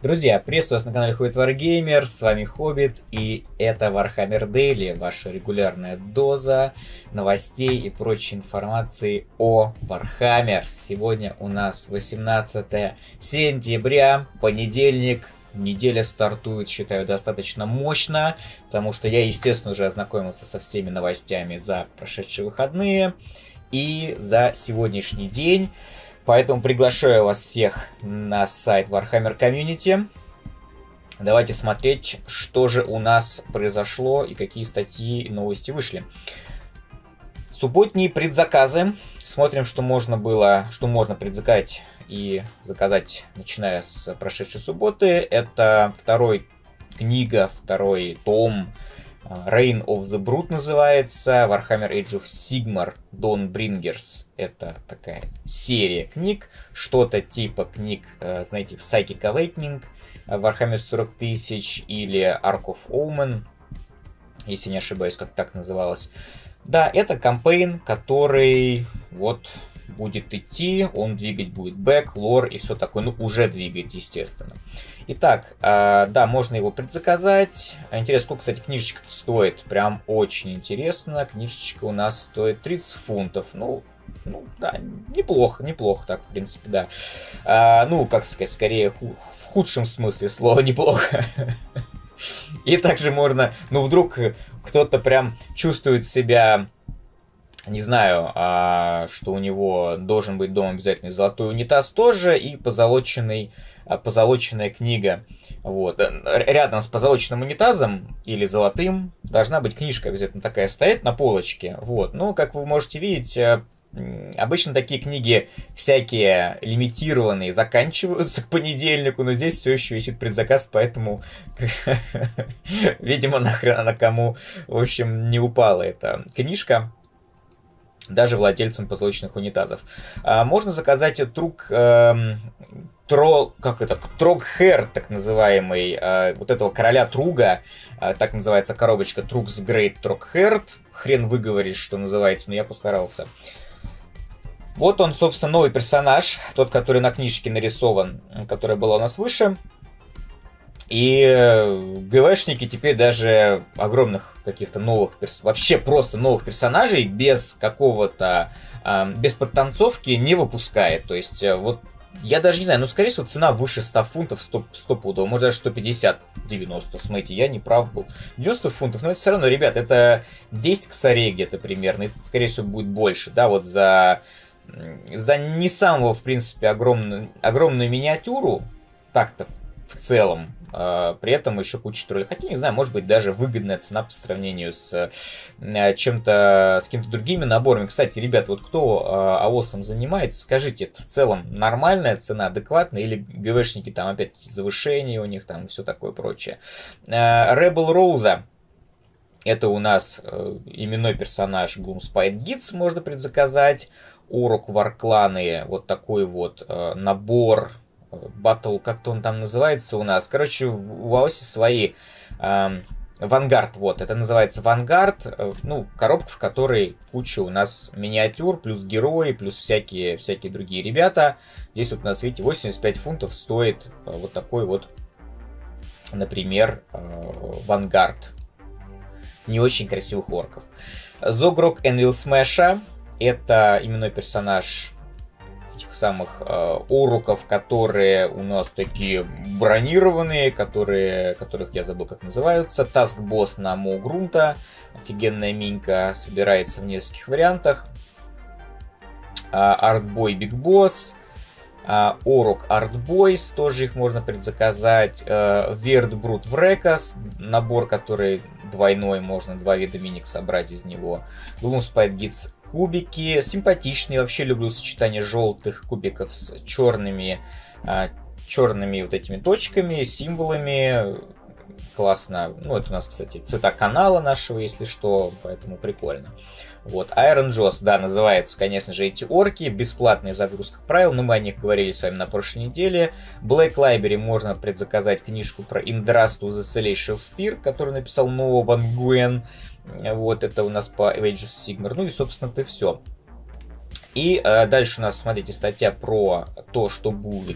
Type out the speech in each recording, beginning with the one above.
Друзья, приветствую вас на канале Хоббит Wargamer, с вами Хоббит, и это Warhammer Daily, ваша регулярная доза новостей и прочей информации о Warhammer. Сегодня у нас 18 сентября, понедельник, неделя стартует, считаю, достаточно мощно, потому что я, естественно, уже ознакомился со всеми новостями за прошедшие выходные и за сегодняшний день. Поэтому приглашаю вас всех на сайт Warhammer Community. Давайте смотреть, что же у нас произошло и какие статьи и новости вышли. Субботние предзаказы. Смотрим, что можно предзаказать и заказать, начиная с прошедшей субботы. Это второй том. Reign of the Brood называется, Warhammer Age of Sigmar Dawnbringers. Это такая серия книг, что-то типа книг, знаете, Psychic Awakening, Warhammer 40 тысяч или Ark of Omen, если не ошибаюсь, как так называлось. Да, это кампейн, который вот будет идти, он двигать будет бэк, лор и все такое, ну уже двигает, естественно. Итак, да, можно его предзаказать. Интересно, сколько, кстати, книжечка стоит, прям очень интересно. Книжечка у нас стоит 30 фунтов, ну да, неплохо так, в принципе, да. Ну, как сказать, скорее в худшем смысле слова неплохо. И также можно, ну вдруг кто-то прям чувствует себя, не знаю, что у него должен быть дома обязательно золотой унитаз тоже и позолоченная книга. Вот. Рядом с позолоченным унитазом или золотым должна быть книжка обязательно такая стоять на полочке. Вот. Ну, как вы можете видеть, обычно такие книги всякие лимитированные заканчиваются к понедельнику, но здесь все еще висит предзаказ, поэтому, видимо, нахрен она кому, в общем, не упала эта книжка. Даже владельцам позолоченных унитазов. Можно заказать Трогхэр, так называемый, вот этого короля Труга, так называется коробочка Трug's Great Trogheart. Хрен выговоришь, что называется, но я постарался. Вот он, собственно, новый персонаж, тот, который на книжке нарисован, которая была у нас выше. И ГВшники теперь даже огромных каких-то новых, вообще просто новых персонажей без какого-то, без подтанцовки не выпускает. То есть, вот, я даже не знаю, ну, скорее всего, цена выше 100 фунтов, 100 пудов, может даже 150, 90, смотрите, я не прав был. 90 фунтов, но это все равно, ребят, это 10 косарей где-то примерно, и, скорее всего, будет больше, да, вот за не самого, в принципе, огромную миниатюру, так-то в целом, при этом еще куча троллей. Хотя, не знаю, может быть, даже выгодная цена по сравнению с какими-то другими наборами. Кстати, ребят, вот кто АОСом занимается, скажите, это в целом нормальная цена, адекватная, или ГВшники там опять завышения у них там и все такое прочее. Rebel Rosa. Это у нас именной персонаж Gloomspite Gitz, можно предзаказать. Урок Варкланы, вот такой вот набор. Батл, как-то он там называется у нас. Короче, в АОСе свои. Вангард, вот, это называется Вангард. Ну, коробка, в которой куча у нас миниатюр, плюс герои, плюс всякие другие ребята. Здесь вот у нас, видите, 85 фунтов стоит вот такой вот, например, Вангард. Не очень красивых орков. Зогрок Энвил Смэша. Это именной персонаж этих самых оруков, которые у нас такие бронированные, которых я забыл, как называются. Таскбосс на Моугрунта. Офигенная минька. Собирается в нескольких вариантах. Артбой Биг Босс. Орук Артбойс. Тоже их можно предзаказать. Вердбрут Врекас. Набор, который двойной. Можно 2 вида миник собрать из него. Gloomspite Gitz кубики. Симпатичные. Вообще люблю сочетание желтых кубиков с черными вот этими точками, символами. Классно. Ну, это у нас, кстати, цвета канала нашего, если что. Поэтому прикольно. Вот. Iron Jaws, да, называются, конечно же, эти орки. Бесплатная загрузка правил, но мы о них говорили с вами на прошлой неделе. Black Library можно предзаказать книжку про Indrastu The Celestial Spear, которую написал Ноа Ван Гуэн. Вот, это у нас по Age of Sigmar. Ну и, собственно, это все. И дальше у нас, смотрите, статья про то, что будет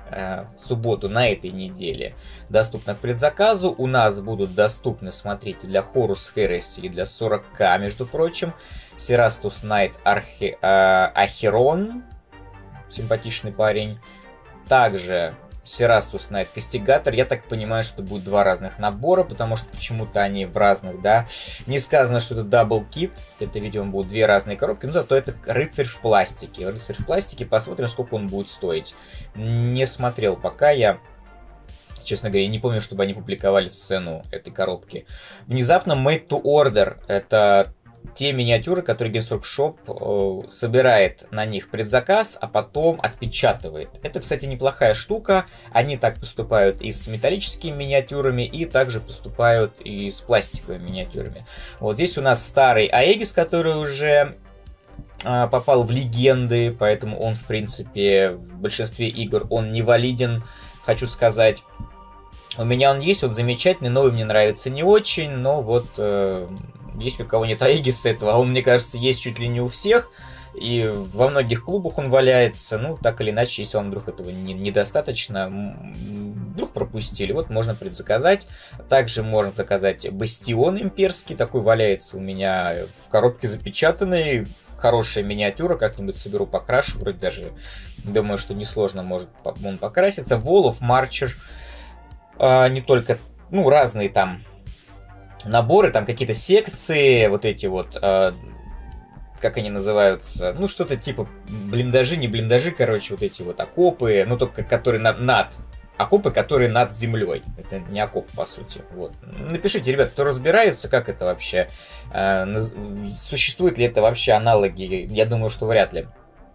в субботу на этой неделе доступна к предзаказу. У нас будут доступны, смотрите, для Horus Heresy и для 40к, между прочим, Cerastus Knight Acheron, симпатичный парень. Также Cerastus Knight Кастигатор. Я так понимаю, что это будет два разных набора, потому что почему-то они в разных, да. Не сказано, что это дабл кит. Это, видимо, будут две разные коробки. Но зато это рыцарь в пластике. Рыцарь в пластике. Посмотрим, сколько он будет стоить. Не смотрел пока я. Честно говоря, не помню, чтобы они публиковали цену этой коробки. Внезапно Made to Order. Это те миниатюры, которые Games Workshop собирает на них предзаказ, а потом отпечатывает. Это, кстати, неплохая штука. Они так поступают и с металлическими миниатюрами, и также поступают и с пластиковыми миниатюрами. Вот здесь у нас старый Аегис, который уже попал в легенды, поэтому он, в принципе, в большинстве игр он не валиден, хочу сказать. У меня он есть, он замечательный, новый мне нравится не очень, но вот если у кого нет Аегиса этого, а он, мне кажется, есть чуть ли не у всех, и во многих клубах он валяется, ну, так или иначе, если вам вдруг этого недостаточно, вдруг пропустили, вот можно предзаказать. Также можно заказать Бастион имперский, такой валяется у меня в коробке запечатанный, хорошая миниатюра, как-нибудь соберу, покрашу, вроде даже, думаю, что несложно может он покраситься. Wall of Marcher, не только, ну, разные там наборы, там какие-то секции, вот эти вот, как они называются, ну, что-то типа блиндажи, не блиндажи, короче, вот эти вот окопы, ну, только которые окопы, которые над землей. Это не окоп, по сути. Вот. Напишите, ребят, кто разбирается, как это вообще, существуют ли это вообще аналоги, я думаю, что вряд ли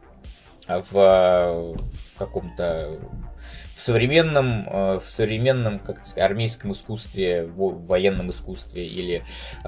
в каком-то в современном, как сказать, армейском искусстве, в военном искусстве или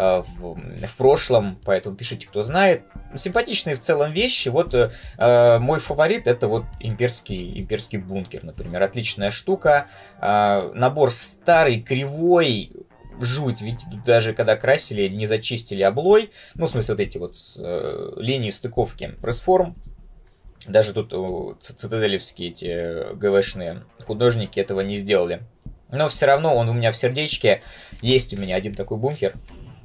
в прошлом, поэтому пишите, кто знает. Симпатичные в целом вещи. Вот мой фаворит — это вот имперский бункер, например. Отличная штука. Набор старый, кривой, жуть, ведь тут даже когда красили, не зачистили облой. Ну, в смысле, вот эти вот линии стыковки пресс-форм. Даже тут цитаделевские эти ГВшные художники этого не сделали. Но все равно он у меня в сердечке. Есть у меня один такой бункер.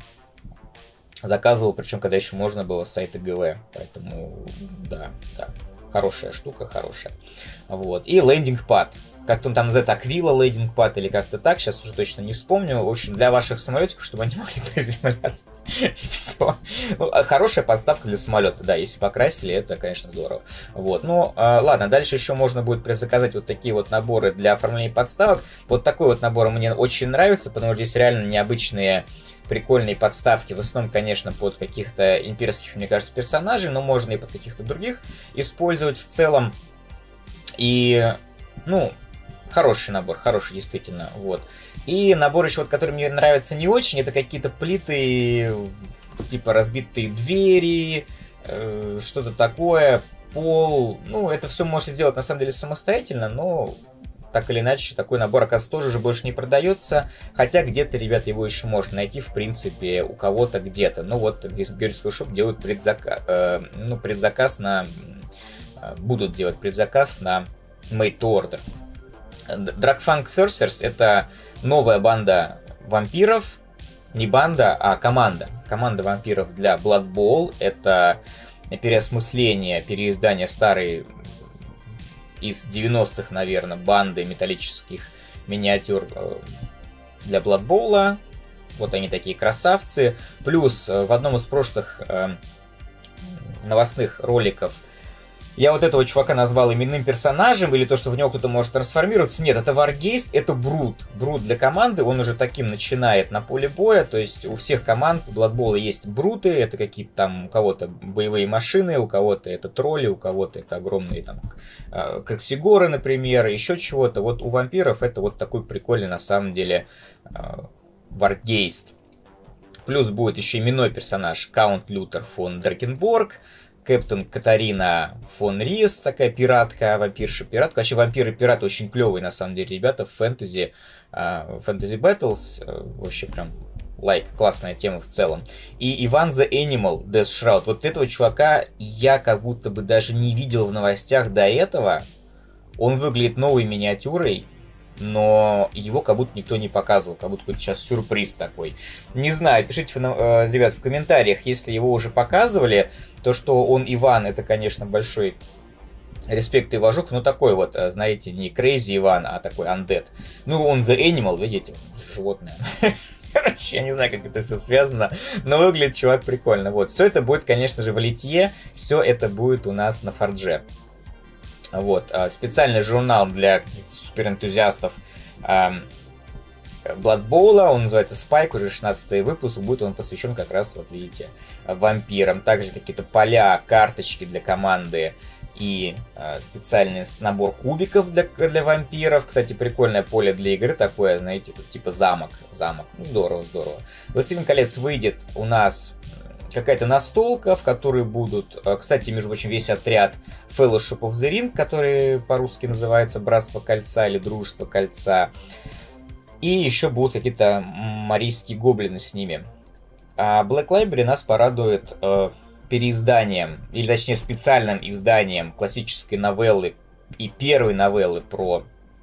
Заказывал, причем когда еще можно было с сайта ГВ. Поэтому, да. Хорошая штука, хорошая. Вот. И лендинг-пад. Как-то он там называется, Аквила лендинг-пад или как-то так. Сейчас уже точно не вспомню. В общем, для ваших самолетиков, чтобы они могли приземляться. И все. Ну, хорошая подставка для самолета. Да, если покрасили, это, конечно, здорово. Вот. Ну, ладно, дальше еще можно будет предзаказать вот такие вот наборы для оформления подставок. Вот такой вот набор мне очень нравится, потому что здесь реально необычные прикольные подставки, в основном, конечно, под каких-то имперских, мне кажется, персонажей, но можно и под каких-то других использовать в целом. И, ну, хороший набор, хороший, действительно, вот. И набор еще, вот, который мне нравится не очень, это какие-то плиты, типа разбитые двери, что-то такое, пол. Ну, это все можете сделать, на самом деле, самостоятельно, но так или иначе, такой набор, оказывается, тоже уже больше не продается. Хотя где-то, ребят, его еще можно найти, в принципе, у кого-то где-то. Ну вот, Games Workshop делают предзаказ на... Будут делать предзаказ на Made to Order. Dragfang Sorcerers — это новая банда вампиров. Не банда, а команда. Команда вампиров для Blood Bowl. Это переосмысление, переиздание старой из 90-х, наверное, банды металлических миниатюр для Blood Bowl. Вот они такие красавцы. Плюс в одном из прошлых новостных роликов я вот этого чувака назвал именным персонажем, или то, что в него кто-то может трансформироваться. Нет, это Wargeist, это Брут. Брут для команды, он уже таким начинает на поле боя. То есть у всех команд Blood Bowl есть Бруты, это какие-то там у кого-то боевые машины, у кого-то это тролли, у кого-то это огромные там краксигоры, например, еще чего-то. Вот у вампиров это вот такой прикольный на самом деле Wargeist. Плюс будет еще именной персонаж Каунт Лютер фон Дракенборг, Кэптон Катарина фон Рис, такая пиратка, вампирша-пиратка. Вообще вампиры-пираты очень клевые, на самом деле, ребята, в фэнтези Battles. Вообще прям классная тема в целом. И Иван the Animal, Death Shroud. Вот этого чувака я как будто бы даже не видел в новостях до этого. Он выглядит новой миниатюрой, но его как будто никто не показывал, как будто какой-то сейчас сюрприз такой. Не знаю, пишите, ребят, в комментариях, если его уже показывали, то, что он Иван, это, конечно, большой респект и уважуха, но такой вот, знаете, не Crazy Иван, а такой Undead. Ну, он The Animal, видите, животное. Короче, я не знаю, как это все связано, но выглядит чувак прикольно. Вот, все это будет, конечно же, в Литье, все это будет у нас на Фордже. Вот, специальный журнал для каких-то суперэнтузиастов Blood Bowl, он называется Spike, уже 16-й выпуск, будет он посвящен как раз, вот видите, вампирам. Также какие-то поля, карточки для команды и специальный набор кубиков для вампиров. Кстати, прикольное поле для игры такое, знаете, типа замок. Ну, здорово. «Властелин колец» выйдет у нас какая-то настолка, в которой будут, кстати, между прочим, весь отряд Fellowship of the Ring, который по-русски называется Братство Кольца или Дружество Кольца. И еще будут какие-то марийские гоблины с ними. А Black Library нас порадует переизданием, или точнее специальным изданием классической новеллы и первой новеллы про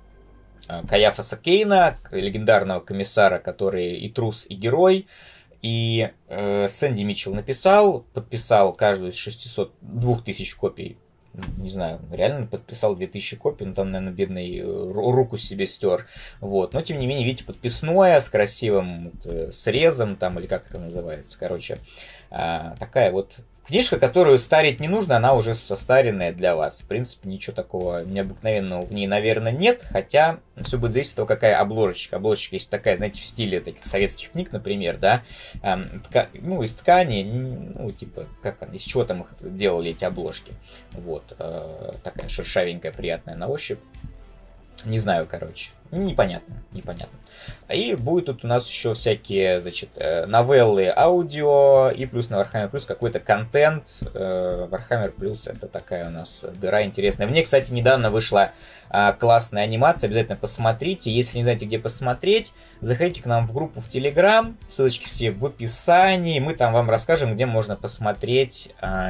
Каяфаса Кейна, легендарного комиссара, который и трус, и герой. И Сэнди Митчелл подписал каждую из 2000 копий. Не знаю, реально подписал 2000 копий, но там, наверное, бедный руку себе стер. Вот. Но, тем не менее, видите, подписное, с красивым срезом, там, или как это называется. Короче, такая вот книжка, которую старить не нужно, она уже состаренная для вас. В принципе, ничего такого необыкновенного в ней, наверное, нет. Хотя все будет зависеть от того, какая обложечка. Обложечка есть такая, знаете, в стиле таких советских книг, например, да. Ну, из ткани, ну, типа, из чего там их делали, эти обложки. Вот. Такая шершавенькая, приятная на ощупь. Не знаю, короче. Непонятно. И будет тут у нас еще всякие, значит, новеллы аудио, и плюс на Warhammer Plus какой-то контент. Warhammer Plus это такая у нас дыра интересная. В ней, кстати, недавно вышла классная анимация, обязательно посмотрите. Если не знаете, где посмотреть, заходите к нам в группу в Telegram, ссылочки все в описании. Мы там вам расскажем, где можно посмотреть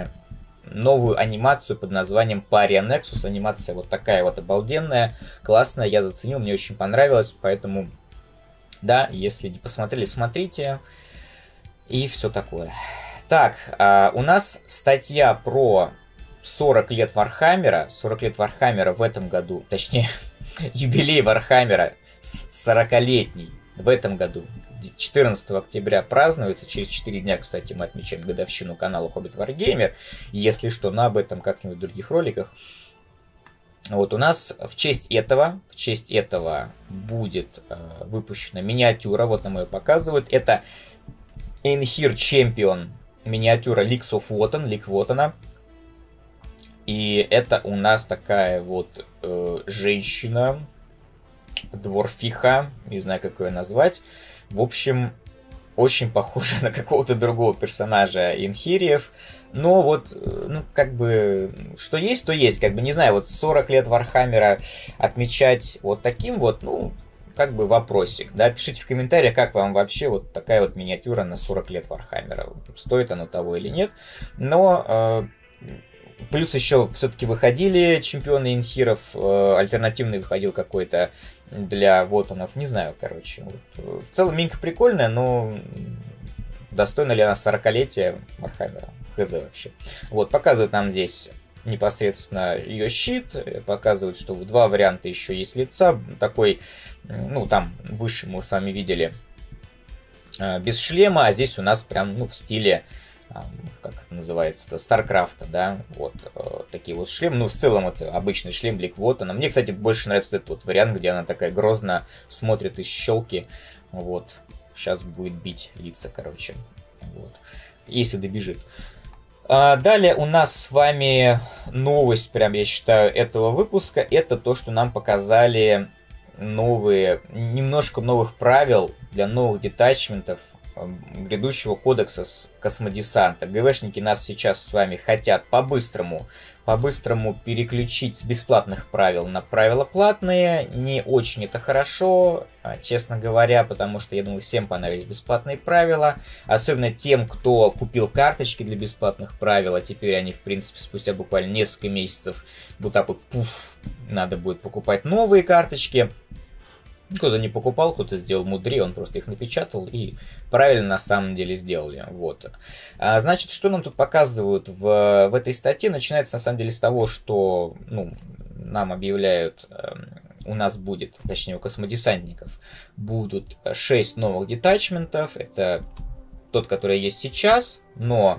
новую анимацию под названием Paria Nexus. Анимация вот такая вот обалденная, классная, я заценил, мне очень понравилось, поэтому, да, если не посмотрели, смотрите, и все такое. Так, у нас статья про 40 лет Вархаммера, 40 лет Вархаммера в этом году, точнее, юбилей Вархаммера, 40-летний в этом году. 14 октября празднуется. Через 4 дня, кстати, мы отмечаем годовщину канала Hobbit Wargamer. Если что, но об этом как-нибудь в других роликах. Вот у нас в честь этого будет выпущена миниатюра. Вот нам ее показывают. Это Einherjar Champion миниатюра Leagues of Wotan, Лиг Вотана. И это у нас такая вот женщина, дворфиха, не знаю, как ее назвать. В общем, очень похожа на какого-то другого персонажа Einherjar'ев. Но вот, ну, как бы, что есть, то есть. Как бы, не знаю, вот 40 лет Вархаммера отмечать вот таким вот, ну, как бы вопросик. Да, пишите в комментариях, как вам вообще вот такая вот миниатюра на 40 лет Вархаммера. Стоит оно того или нет. Но плюс еще все-таки выходили чемпионы Einherjar'ов, альтернативный выходил какой-то для вотанов, не знаю, короче. Вот. В целом минька прикольная, но достойна ли она 40-летия Вархаммера? Хз вообще. Вот, показывают нам здесь непосредственно ее щит, показывают, что два варианта еще есть лица, такой, ну, там выше мы с вами видели без шлема, а здесь у нас прям, ну, в стиле, как это называется-то, Старкрафта, да, вот такие вот шлемы. Ну, в целом, это обычный шлем Лиг Вотана. Мне, кстати, больше нравится этот вот вариант, где она такая грозно смотрит из щелки. Вот, сейчас будет бить лица, короче, вот, если добежит. Далее у нас с вами новость, прям, я считаю, этого выпуска. Это то, что нам показали немножко новых правил для новых детачментов грядущего кодекса с космодесанта. ГВшники нас сейчас с вами хотят по-быстрому по-быстрому переключить с бесплатных правил на правила платные. Не очень это хорошо, честно говоря, потому что, я думаю, всем понравились бесплатные правила. Особенно тем, кто купил карточки для бесплатных правил, а теперь они, в принципе, спустя буквально несколько месяцев вот так вот, пуф, надо будет покупать новые карточки. Кто-то не покупал, кто-то сделал мудрее, он просто их напечатал и правильно на самом деле сделали. Вот. Значит, что нам тут показывают в этой статье? Начинается на самом деле с того, что нам объявляют, у нас будет, точнее у космодесантников, будут 6 новых детачментов. Это тот, который есть сейчас, но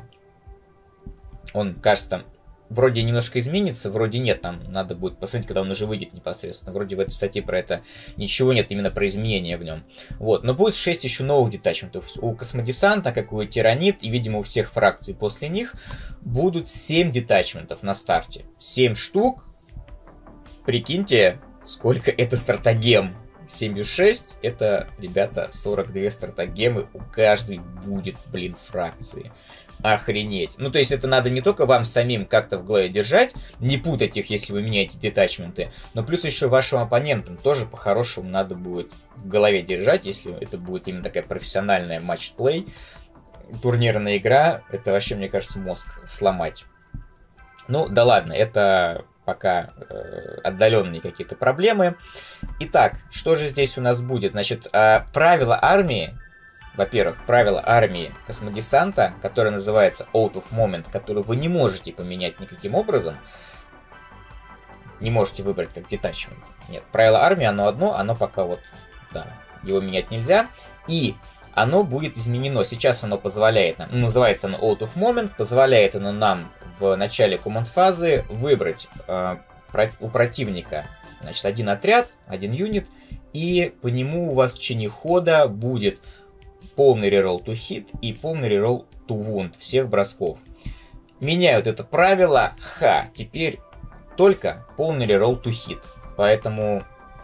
он, кажется, там вроде немножко изменится, вроде нет, там надо будет посмотреть, когда он уже выйдет непосредственно. Вроде в этой статье про это ничего нет, именно про изменения в нем. Вот, но будет 6 еще новых детачментов. У космодесанта, как и у тиранит, и, видимо, у всех фракций после них, будут 7 детачментов на старте. 7 штук. Прикиньте, сколько это стратагем. 7,6 это, ребята, 42 стратагемы у каждой будет, фракции. Охренеть. Ну, то есть это надо не только вам самим как-то в голове держать, не путать их, если вы меняете детачменты, но плюс еще вашим оппонентам тоже по-хорошему надо будет в голове держать, если это будет именно такая профессиональная матч-плей, турнирная игра, это вообще, мне кажется, мозг сломать. Ну, да ладно, это пока отдаленные какие-то проблемы. Итак, что же здесь у нас будет? Значит, правила армии. Во-первых, правило армии космодесанта, которое называется Out of Moment, которое вы не можете поменять никаким образом. Не можете выбрать как детачмент. Нет, правило армии, оно одно, оно пока вот, да, его менять нельзя. И оно будет изменено. Сейчас оно позволяет нам, называется оно Out of Moment, позволяет оно нам в начале команд-фазы выбрать у противника, значит, один отряд, один юнит, и по нему у вас в течение хода будет полный reroll to hit и полный reroll to wound всех бросков. Меняют это правило, теперь только полный reroll to hit. Поэтому,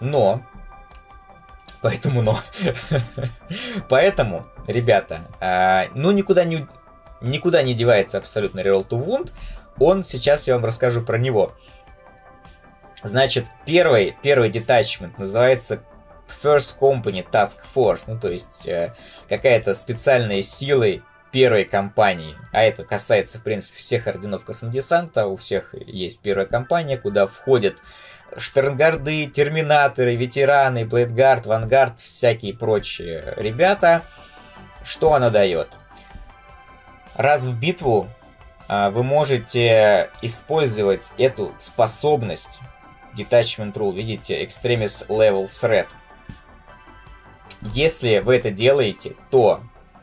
Поэтому, ребята, никуда не девается абсолютно reroll to wound. Сейчас я вам расскажу про него. Значит, первый детачмент называется First Company Task Force, то есть какая-то специальная сила первой компании. А это касается, в принципе, всех орденов космодесанта. У всех есть первая компания, куда входят Штернгарды, Терминаторы, Ветераны, Блейдгард, Вангард, всякие прочие ребята. Что она дает? Раз в битву вы можете использовать эту способность Detachment Rule, видите, Extremis Level Threat. Если вы это делаете, то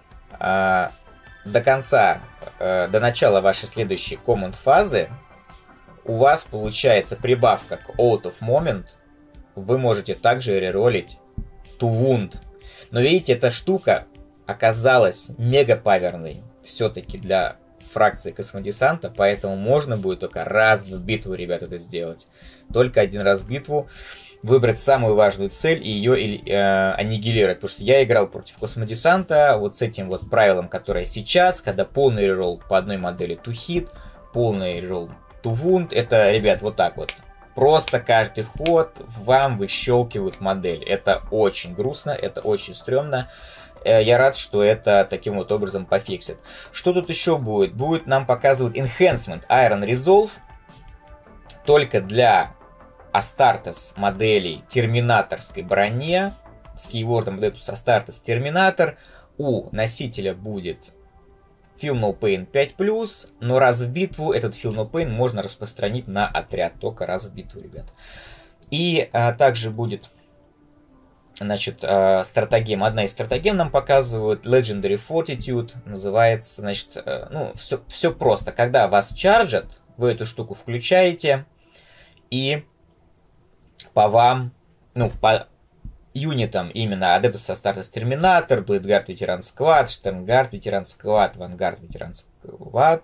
до начала вашей следующей команд фазы у вас получается прибавка к Out of Moment. Вы можете также реролить To Wound. Но видите, эта штука оказалась мега паверной все-таки для фракции космодесанта, поэтому можно будет только раз в битву, ребят, это сделать. Только один раз в битву. Выбрать самую важную цель и ее аннигилировать. Потому что я играл против космодесанта вот с этим вот правилом, которое сейчас, когда полный реролл по одной модели to hit, полный реролл to wound. Это, ребят, вот так вот. Просто каждый ход вам выщелкивают модель. Это очень грустно, это очень стрёмно. Я рад, что это таким вот образом пофиксит. Что тут еще будет? Будет нам показывать Enhancement Iron Resolve только для Астартес моделей терминаторской броне с кейвордом Adeptus Astartes Терминатор. У носителя будет Feel No Pain 5+, но раз в битву этот Feel No Pain можно распространить на отряд. Только раз в битву, ребят. И также будет, значит, стратегем. Одна из стратегем нам показывают. Legendary Fortitude называется. Значит, все просто. Когда вас чарджат, вы эту штуку включаете, и по вам, по юнитам именно Adeptus Astartes Терминатор, Блейдгард Ветеран Сквад, Штернгард Ветеран Сквад, Вангард Ветеран Сквад,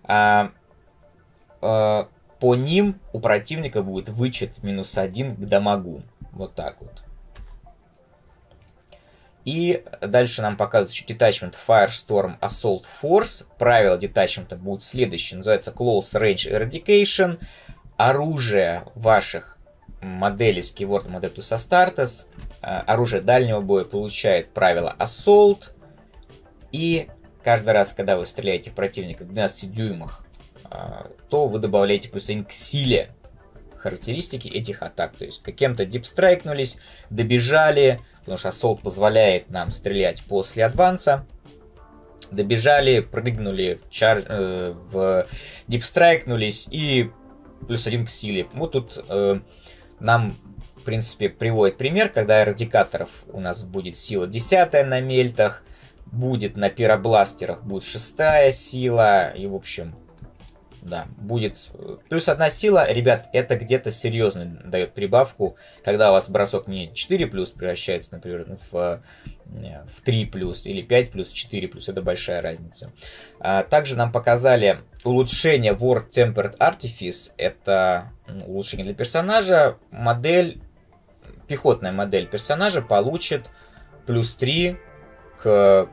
по ним у противника будет вычет -1 к дамагу. Вот так вот. И дальше нам показывают еще Detachment Firestorm Assault Force. Правила детачмента будут следующие. Называется Close Range Eradication. Оружие ваших моделей Skyward Adeptus Astartes, оружие дальнего боя получает правило Assault. И каждый раз, когда вы стреляете в противника в 12 дюймах, то вы добавляете плюс 1 к силе характеристики этих атак. То есть каким-то дипстрайкнулись, добежали, потому что Assault позволяет нам стрелять после адванса. Добежали, прыгнули в дипстрайкнулись и плюс 1 к силе. Вот тут нам, в принципе, приводит пример, когда радикаторов у нас будет сила 10 на мельтах, будет на пиробластерах будет 6 сила, и, в общем, да, будет плюс 1 сила. Ребят, это где-то серьезно дает прибавку, когда у вас бросок не 4 плюс превращается, например, в 3 плюс или 5 плюс, 4 плюс, это большая разница. Также нам показали улучшение War Tempered Artifice, это улучшение для персонажа. Пехотная модель персонажа получит плюс 3 к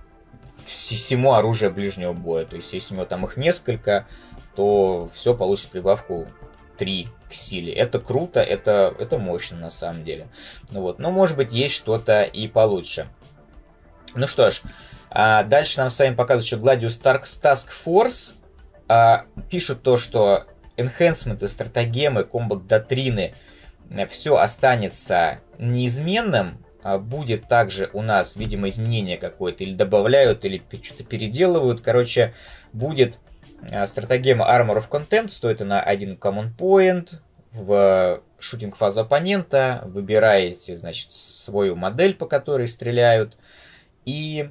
всему оружию ближнего боя. То есть, если у него там их несколько, то все получит прибавку 3 к силе. Это круто, это мощно на самом деле. Вот. Но может быть есть что-то и получше. Ну что ж, дальше нам с вами показывают еще Gladius Task Force. Пишут то, что энхэнсменты, стратегемы, комбат-доктрины, все останется неизменным. Будет также у нас, видимо, изменение какое-то, или добавляют, или что-то переделывают. Короче, будет стратегема Armor of Contempt, стоит она 1 common point. В шутинг-фазу оппонента выбираете, значит, свою модель, по которой стреляют, и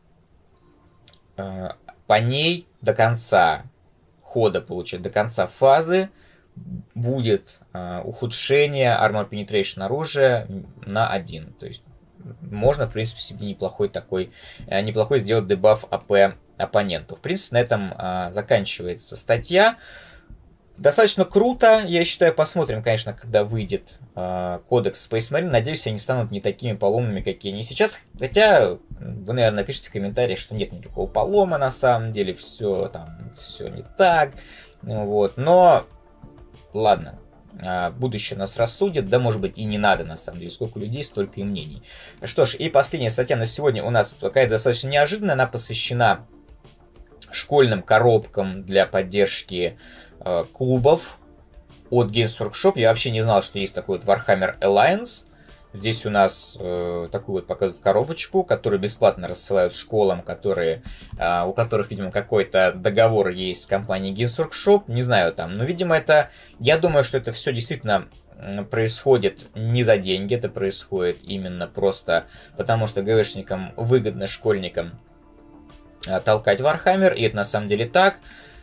по ней до конца хода, получается, до конца фазы будет ухудшение Armor Penetration оружия на 1. То есть можно, в принципе, себе неплохой сделать дебаф АП оппоненту. В принципе, на этом заканчивается статья. Достаточно круто, я считаю, посмотрим, конечно, когда выйдет кодекс Space Marine. Надеюсь, они станут не такими поломными, какие они сейчас. Хотя вы, наверное, напишите в комментариях, что нет никакого полома на самом деле, все не так. Вот. Но ладно, будущее нас рассудит, да, может быть, и не надо, на самом деле. Сколько людей, столько и мнений. Что ж, и последняя статья на сегодня у нас такая достаточно неожиданная. Она посвящена школьным коробкам для поддержки клубов от Games Workshop. Я вообще не знал, что есть такой вот Warhammer Alliance. Здесь у нас такую вот показывают коробочку, которую бесплатно рассылают школам, у которых, видимо, какой-то договор есть с компанией Games Workshop. Не знаю там, но, видимо, я думаю, что это все действительно происходит не за деньги, это происходит именно просто потому, что ГВшникам выгодно, школьникам, толкать Warhammer, и это на самом деле так.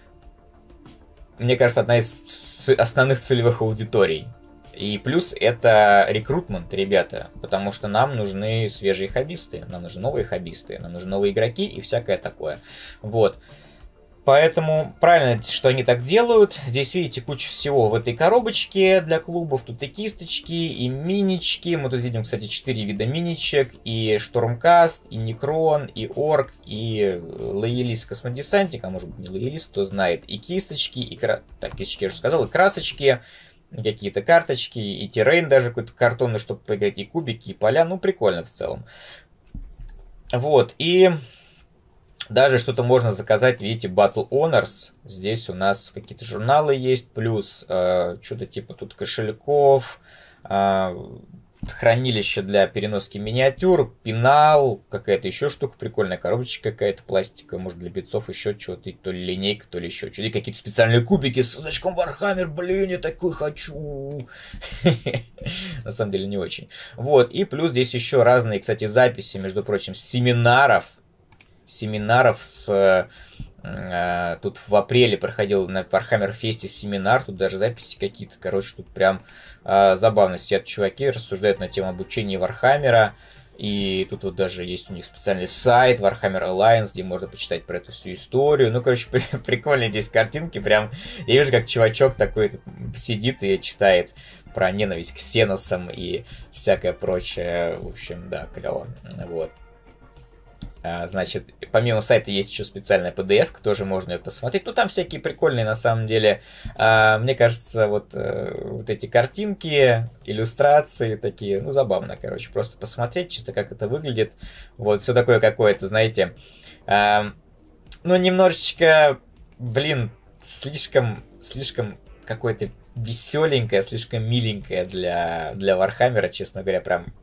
Мне кажется, одна из основных целевых аудиторий. И плюс это рекрутмент, ребята, потому что нам нужны свежие хоббисты, нам нужны новые хоббисты, нам нужны новые игроки и всякое такое. Вот. Поэтому правильно, что они так делают. Здесь, видите, куча всего в этой коробочке для клубов. Тут и кисточки, и минички. Мы тут видим, кстати, 4 вида миничек. И Штурмкаст, и Некрон, и Орк, и Лоялист Космодесантик. А может быть, не Лоялист, кто знает. И кисточки, кисточки я уже сказал, и красочки, какие-то карточки, и террейн даже какой-то картонный, чтобы поиграть, и кубики, и поля. Ну, прикольно в целом. Вот, и даже что-то можно заказать, видите, Battle Honors. Здесь у нас какие-то журналы есть, плюс что-то типа тут кошельков, хранилище для переноски миниатюр, пенал, какая-то еще штука прикольная, коробочка какая-то пластиковая, может, для битцов еще что-то, то ли линейка, то ли еще что-то, и какие-то специальные кубики с значком Warhammer, блин, я такой хочу. На самом деле не очень. Вот, и плюс здесь еще разные, кстати, записи, между прочим, семинаров тут в апреле проходил на Warhammer Фесте семинар, тут даже записи какие-то, короче, тут прям забавно сидят чуваки, рассуждают на тему обучения Вархаммера, и тут вот даже есть у них специальный сайт Warhammer Alliance, где можно почитать про эту всю историю. Ну, короче, прикольные здесь картинки, прям я вижу, как чувачок такой сидит и читает про ненависть к ксеносам и всякое прочее. В общем, да, клево. Вот. Значит, помимо сайта есть еще специальная PDF, тоже можно ее посмотреть. Ну, там всякие прикольные, на самом деле. Мне кажется, вот эти картинки, иллюстрации такие, ну, забавно, короче, просто посмотреть, чисто как это выглядит. Вот, все такое какое-то, знаете, ну, немножечко, блин, слишком какое-то веселенькое, слишком миленькое для Вархаммера, честно говоря, прям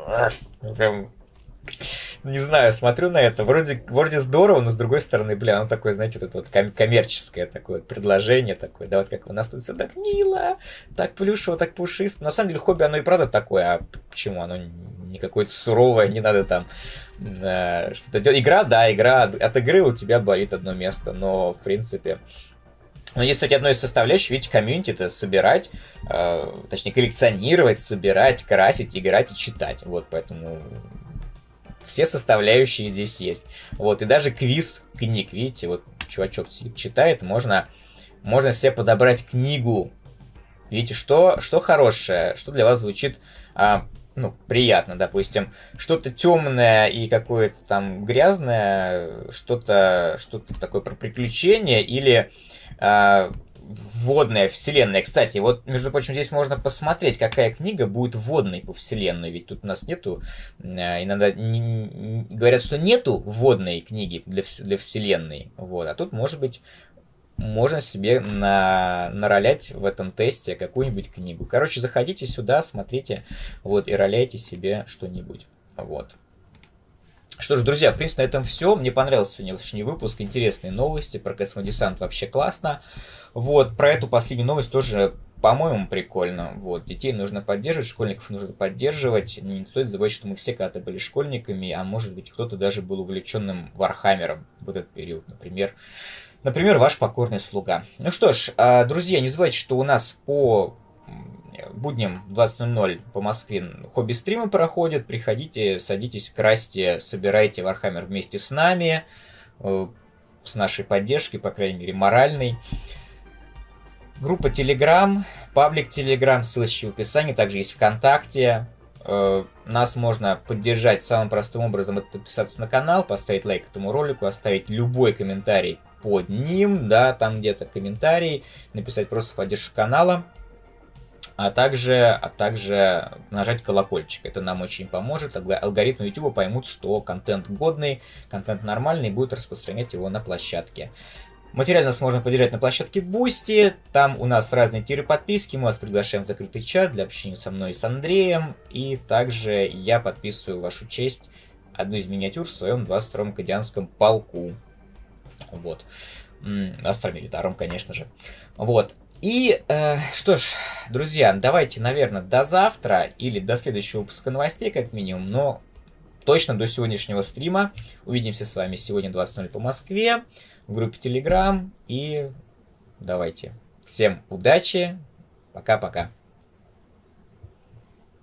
не знаю, смотрю на это, вроде здорово, но с другой стороны, бля, оно такое, знаете, вот это вот коммерческое такое вот предложение такое, да, вот как у нас тут все так мило, так плюшево, так пушисто. На самом деле, хобби, оно и правда такое, а почему? Оно не какое-то суровое, не надо там что-то делать. Игра, да, игра, от игры у тебя болит одно место, но, в принципе... Но есть, кстати, одной из составляющих, видите, комьюнити, это собирать, точнее, коллекционировать, собирать, красить, играть и читать. Вот, поэтому все составляющие здесь есть. Вот, и даже квиз книг, видите, вот чувачок сидит, читает, можно себе подобрать книгу. Видите, что хорошее, что для вас звучит, ну, приятно, допустим, что-то темное и какое-то там грязное, что-то такое про приключения или вводная вселенная. Кстати, вот, между прочим, здесь можно посмотреть, какая книга будет вводной по вселенной, ведь тут у нас нету, иногда говорят, что нету вводной книги для вселенной, вот, а тут, может быть, можно себе наролять в этом тесте какую-нибудь книгу. Короче, заходите сюда, смотрите, вот, и роляйте себе что-нибудь, вот. Что ж, друзья, в принципе, на этом все. Мне понравился сегодняшний выпуск. Интересные новости. Про космодесант вообще классно. Вот, про эту последнюю новость тоже, по-моему, прикольно. Вот, детей нужно поддерживать, школьников нужно поддерживать. Не стоит забывать, что мы все когда-то были школьниками, а может быть, кто-то даже был увлеченным Вархаммером в этот период, например, ваш покорный слуга. Ну что ж, друзья, не забывайте, что у нас по будням 20:00 по Москве хобби-стримы проходят. Приходите, садитесь, красьте, собирайте Warhammer вместе с нами, с нашей поддержкой, по крайней мере, моральной. Группа Telegram, паблик Telegram, ссылочки в описании, также есть ВКонтакте. Нас можно поддержать самым простым образом, это подписаться на канал, поставить лайк этому ролику, оставить любой комментарий под ним, да, там где-то комментарий, написать просто поддержку канала. А также нажать колокольчик. Это нам очень поможет. Алгоритмы YouTube поймут, что контент годный, контент нормальный, и будут распространять его на площадке. Материально нас можно поддержать на площадке Boosty. Там у нас разные тиры подписки. Мы вас приглашаем в закрытый чат для общения со мной и с Андреем. И также я подписываю в вашу честь одну из миниатюр в своем 22-м кадианском полку. Вот. Астромилитаром, конечно же. Вот. И, что ж, друзья, давайте, наверное, до завтра или до следующего выпуска новостей, как минимум, но точно до сегодняшнего стрима. Увидимся с вами сегодня 20:00 по Москве в группе Telegram. И давайте. Всем удачи. Пока-пока.